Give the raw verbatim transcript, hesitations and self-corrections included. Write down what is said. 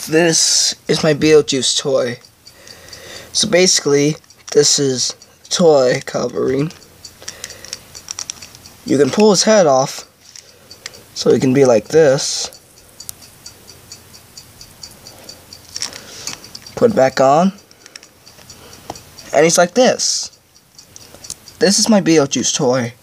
This is my Beetlejuice toy. So basically, this is toy covering. You can pull his head off, so it can be like this. Put it back on, and he's like this. This is my Beetlejuice toy.